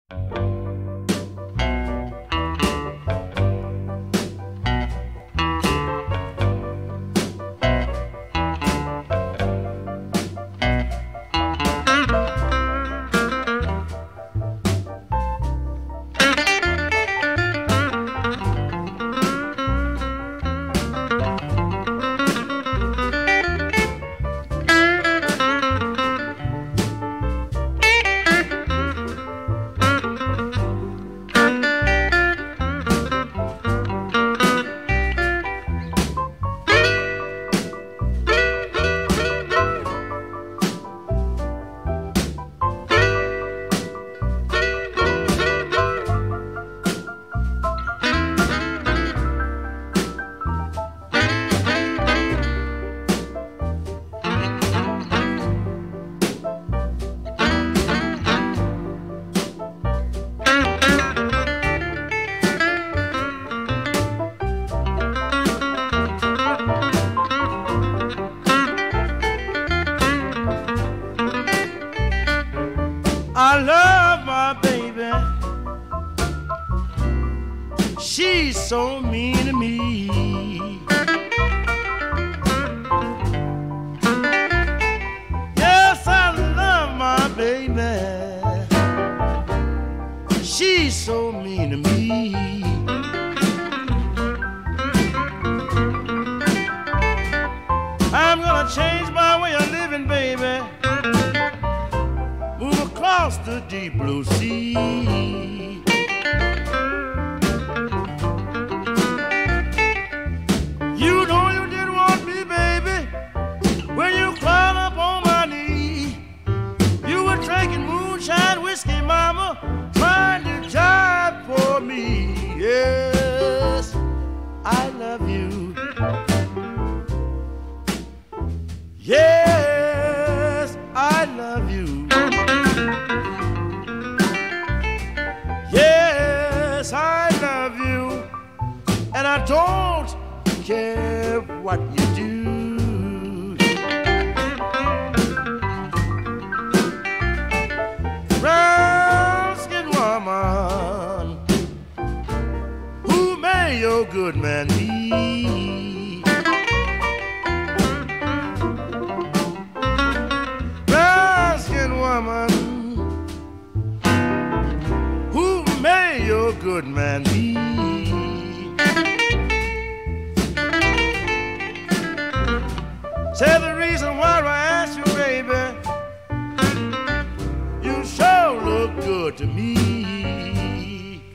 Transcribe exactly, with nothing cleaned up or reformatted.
I love my baby. She's so mean to me. Yes, I love my baby. She's so mean to me. I'm gonna change my way of living, baby. Move across the deep blue sea. You know you didn't want me, baby, when you climbed up on my knee. You were drinking moonshine whiskey, mama, trying to jive for me. Yes, I love you. Yes, I love you. Yes, I love you, and I don't care what you do. Brown-skinned woman, who may your good man be? Brown-skinned woman, who may your good man be? Say the reason why I asked you, baby, you sure look good to me.